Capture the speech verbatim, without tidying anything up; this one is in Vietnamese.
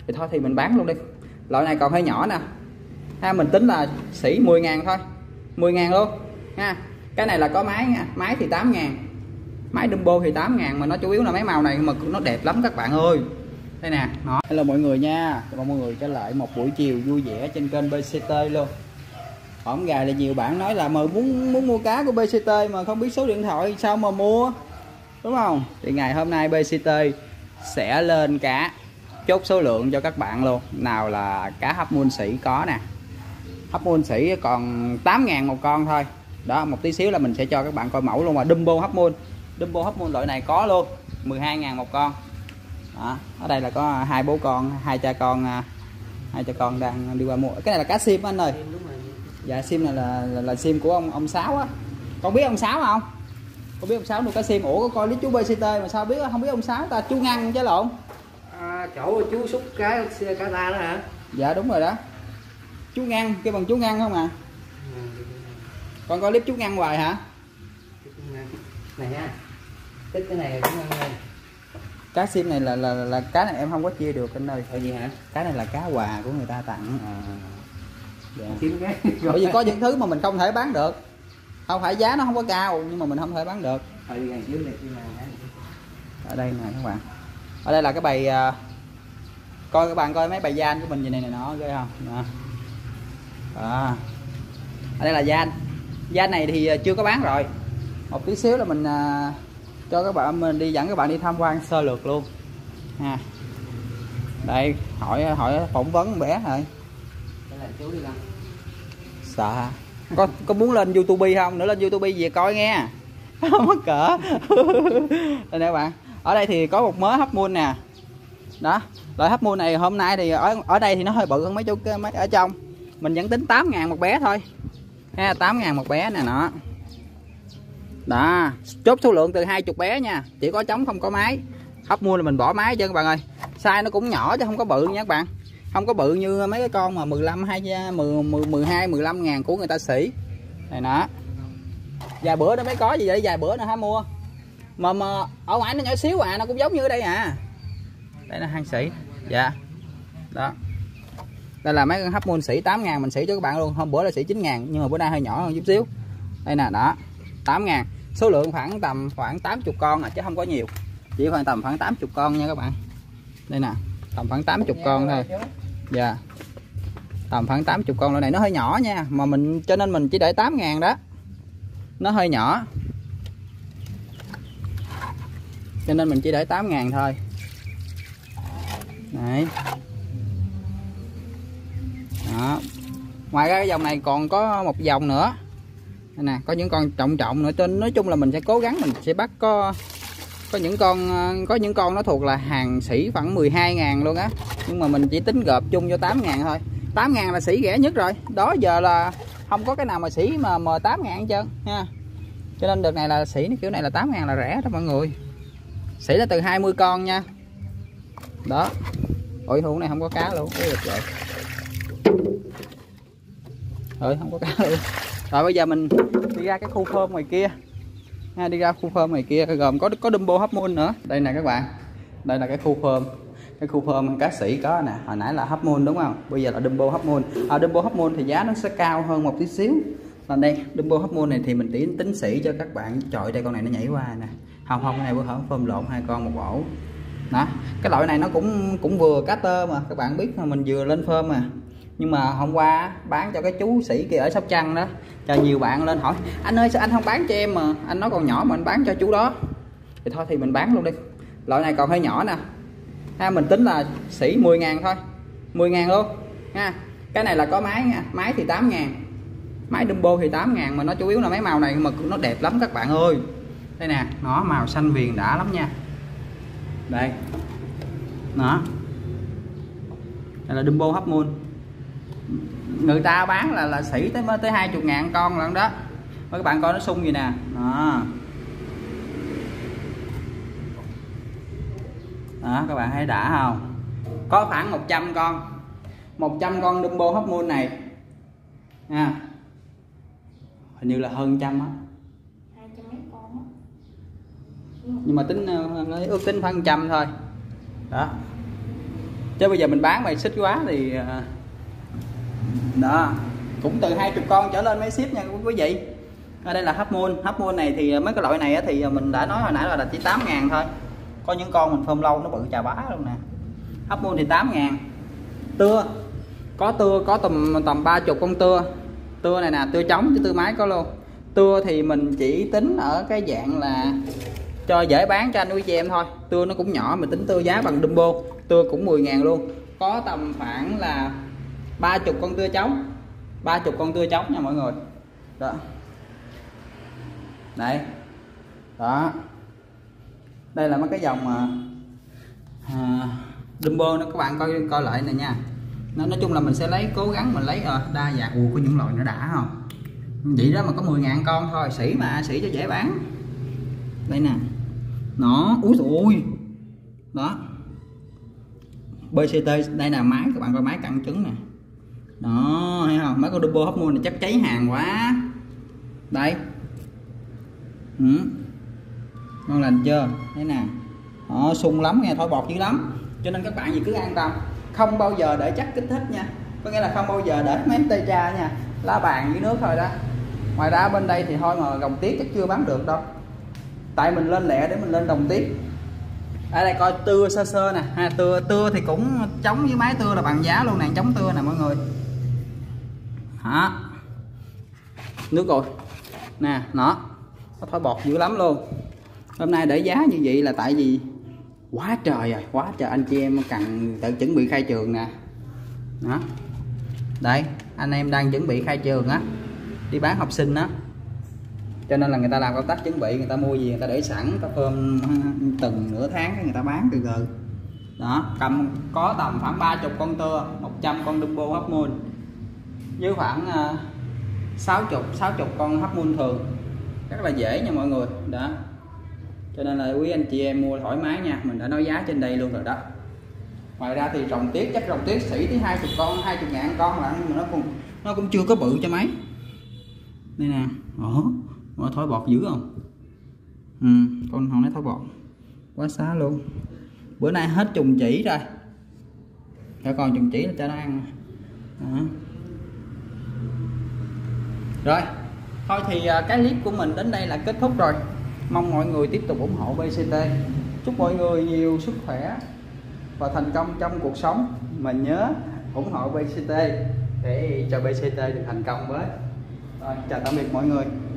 thì thôi thì mình bán luôn đi. Loại này còn hơi nhỏ nè ha, mình tính là xỉ mười ngàn thôi, mười ngàn luôn ha. Cái này là có máy nha, máy thì tám ngàn, máy Dumbo thì tám ngàn, mà nó chủ yếu là mấy màu này mà nó đẹp lắm các bạn ơi. Đây nè, nó hello mọi người nha, chào mọi người trở lại một buổi chiều vui vẻ trên kênh bê xê tê luôn. Hổm gà thì nhiều bạn nói là mà muốn muốn mua cá của bê xê tê mà không biết số điện thoại sao mà mua, đúng không? Thì ngày hôm nay bê xê tê sẽ lên cá, chốt số lượng cho các bạn luôn. Nào là cá hấp muôn sỉ có nè, hấp muôn sỉ còn tám ngàn một con thôi. Đó, một tí xíu là mình sẽ cho các bạn coi mẫu luôn. Mà Dumbo hấp muôn, Dumbo hấp muôn loại này có luôn, mười hai ngàn một con. Đó, ở đây là có hai bố con, hai cha con, hai cha con đang đi qua mua. Cái này là cá sim anh ơi. Dạ sim này là là, là sim của ông ông Sáu á. Con biết ông Sáu không? Con biết ông Sáu nuôi cá sim. Ủa có coi clip chú bê xê tê mà sao biết không biết ông Sáu ta? Chú Ngăn chứ lộn. À, chỗ chú xúc cái cá ta đó hả? Dạ đúng rồi đó. Chú Ngăn, kêu bằng chú Ngăn không à? Ừ. Con coi clip chú Ngăn hoài hả? Này ha. Tích cái này cũng Ngăn. Cá sim này là, là là là cá này em không có chia được anh ơi. Ở gì hả? Cá này là cá quà của người ta tặng. À. Dạ. Cái... Bởi vì có những thứ mà mình không thể bán được. Không phải giá nó không có cao nhưng mà mình không thể bán được. Ở đây nè các bạn. Ở đây là cái bầy uh, coi các bạn coi mấy bầy gian của mình gì này này nó ghê không? Đó. Đó. Ở đây là gian. Gian này thì chưa có bán rồi. Một tí xíu là mình uh, cho các bạn mình đi dẫn các bạn đi tham quan sơ lược luôn. Ha. Đây, hỏi hỏi phỏng vấn bé rồi. Đây là chú đi đâu? Sợ có có muốn lên YouTube không? Nữa lên YouTube về coi nghe. Không có cỡ. Đây nè các bạn. Ở đây thì có một mớ hấp muôn nè. Đó, loại hấp muôn này hôm nay thì ở ở đây thì nó hơi bự hơn mấy chỗ mấy ở trong. Mình vẫn tính tám ngàn một bé thôi. Ha, tám ngàn một bé nè nó. Đó, chốt số lượng từ hai mươi bé nha. Chỉ có trống không có máy. Hấp muôn là mình bỏ máy chứ các bạn ơi. Size nó cũng nhỏ chứ không có bự nha các bạn. Không có bự như mấy cái con mà mười lăm, mười hai, mười lăm ngàn của người ta xỉ. Này nè. Vài bữa nó mới có gì vậy, vài bữa nữa hả mua. Mà, mà ở ngoài nó nhỏ xíu à, nó cũng giống như ở đây à. Đây là hàng sỉ. Dạ. Đó. Đây là mấy con hấp muôn sỉ tám ngàn mình sỉ cho các bạn luôn. Hôm bữa là sỉ chín ngàn nhưng mà bữa nay hơi nhỏ hơn chút xíu. Đây nè, đó. tám ngàn. Số lượng khoảng tầm khoảng tám mươi con à chứ không có nhiều. Chỉ khoảng tầm khoảng tám mươi con nha các bạn. Đây nè, tầm khoảng tám mươi con thôi. Dạ. Tầm khoảng tám mươi con loại này nó hơi nhỏ nha, mà mình cho nên mình chỉ để tám ngàn đó. Nó hơi nhỏ. Cho nên mình chỉ để tám ngàn thôi. Đấy. Đó. Ngoài ra cái dòng này còn có một dòng nữa. Đây nè, có những con trọng trọng nữa. Trên nói chung là mình sẽ cố gắng mình sẽ bắt có có những con có những con nó thuộc là hàng sỉ khoảng mười hai ngàn luôn á. Nhưng mà mình chỉ tính gộp chung cho tám ngàn thôi. tám ngàn là sỉ rẻ nhất rồi. Đó giờ là không có cái nào mà sỉ mà mà tám ngàn hết trơn ha. Cho nên đợt này là sỉ kiểu này là tám ngàn là rẻ đó mọi người. Sỉ là từ hai mươi con nha. Đó. Ôi hũ này không có cá luôn. Ôi trời. Rồi không có cá luôn. Rồi bây giờ mình đi ra cái khu phơm ngoài kia. Ha, đi ra khu phơm ngoài kia gồm có có Dumbo hấp muôn nữa. Đây nè các bạn. Đây là cái khu phơm. Cái khu phơm cá sỉ có nè, hồi nãy là hấp muôn đúng không? Bây giờ là Dumbo hấp muôn. À, Dumbo hấp muôn thì giá nó sẽ cao hơn một tí xíu. Còn đây, Dumbo hấp muôn này thì mình tính tính sỉ cho các bạn. Trời, đây con này nó nhảy qua nè. Không không, cái này bữa hở phơm lộn hai con một ổ. Đó, cái loại này nó cũng cũng vừa cá tơ mà các bạn biết mà mình vừa lên phơm mà. Nhưng mà hôm qua bán cho cái chú sĩ kia ở Sóc Trăng đó, cho nhiều bạn lên hỏi anh ơi sao anh không bán cho em mà anh nói còn nhỏ mà anh bán cho chú đó. Thì thôi thì mình bán luôn đi. Loại này còn hơi nhỏ nè ha, mình tính là sỉ mười ngàn thôi, mười ngàn luôn ha. Cái này là có máy nha, máy thì tám ngàn, máy Dumbo thì tám ngàn, mà nó chủ yếu là mấy màu này mà nó đẹp lắm các bạn ơi. Đây nè, nó màu xanh viền đã lắm nha. Đây nó, đây là Dumbo hấp muôn. Người ta bán là là sỉ tới tới hai mươi ngàn con lận đó. Mấy các bạn coi nó sung gì nè. Đó. Đó các bạn thấy đã không? Có khoảng một trăm con. một trăm con Dumbo hấp muôn này. Nha. Hình như là hơn trăm á. hai trăm mấy con á. Nhưng mà tính ước tính khoảng trăm thôi. Đó. chứ bây giờ mình bán mày xích quá thì đó cũng từ hai mươi con trở lên mới ship nha quý vị. Ở đây là Half Moon. Half Moon này thì mấy cái loại này thì mình đã nói hồi nãy là chỉ tám ngàn thôi, có những con mình phơm lâu nó bự chà bá luôn nè. Half Moon thì tám ngàn. Tưa có tưa có tầm tầm ba mươi con tưa. Tưa này nè, tưa trống chứ tưa máy có luôn. Tưa thì mình chỉ tính ở cái dạng là cho dễ bán cho anh quý chị em thôi. Tưa nó cũng nhỏ, mình tính tưa giá bằng Dumbo. Tưa cũng mười ngàn luôn. Có tầm khoảng là ba mươi con tưa trống, ba mươi con tưa trống nha mọi người. Đó. Đây. Đó. Đây là mấy cái dòng mà à, Dumbo nó các bạn coi coi lại này nha. Nó nói chung là mình sẽ lấy cố gắng mình lấy à, đa dạng. Ủa có những loại nó đã không? Vậy đó mà có mười ngàn con thôi, sỉ mà, sỉ cho dễ bán. Đây nè. Nó, úi dồi ôi. Đó. bê xê tê đây là máy, các bạn coi máy căng trứng nè. Đó, thấy không? Mấy con Dumbo Half Moon này chắc cháy hàng quá. Đây. Ừ. Ngon lành chưa? Thế nè. Đó, sung lắm nghe, thổi bọt dữ lắm. Cho nên các bạn gì cứ an tâm, không bao giờ để chắc kích thích nha. Có nghĩa là không bao giờ để mấy tê tra nha, lá bàn dưới nước thôi đó. Ngoài ra bên đây thì thôi mà gồng tiết chắc chưa bán được đâu. Tại mình lên lẹ để mình lên đồng tiết. Ở đây coi tưa sơ sơ nè, ha, tưa tưa thì cũng chống với máy tưa là bằng giá luôn nè, chống tưa nè mọi người. Hả? Nước rồi. Nè, nó. Nó thổi bọt dữ lắm luôn. Hôm nay để giá như vậy là tại vì quá trời rồi, quá trời anh chị em cần tự chuẩn bị khai trường nè. Đó. Đây, anh em đang chuẩn bị khai trường á, đi bán học sinh á. Cho nên là người ta làm công tác chuẩn bị, người ta mua gì người ta để sẵn, người ta phơm từng nửa tháng người ta bán từ từ. Đó, cầm có tầm khoảng ba mươi con tưa, một trăm con Dumbo Half Moon với khoảng uh, sáu mươi sáu mươi con Half Moon thường. Rất là dễ nha mọi người. Đó. Cho nên là quý anh chị em mua thoải mái nha, mình đã nói giá trên đây luôn rồi đó. Ngoài ra thì rồng tiết chắc rồng tiết sỉ tới hai mươi con, hai mươi ngàn con là nó cũng nó cũng chưa có bự cho mấy. Đây nè. Ồ, nó thổi bọt dữ không? Ừ, con hòn nó thổi bọt quá xá luôn. Bữa nay hết trùng chỉ rồi, phải còn trùng chỉ là cho nó ăn. Đó. Rồi thôi thì cái clip của mình đến đây là kết thúc rồi. Mong mọi người tiếp tục ủng hộ bê xê tê. Chúc mọi người nhiều sức khỏe và thành công trong cuộc sống. Mà nhớ ủng hộ bê xê tê để cho bê xê tê được thành công với. Rồi, chào tạm biệt mọi người.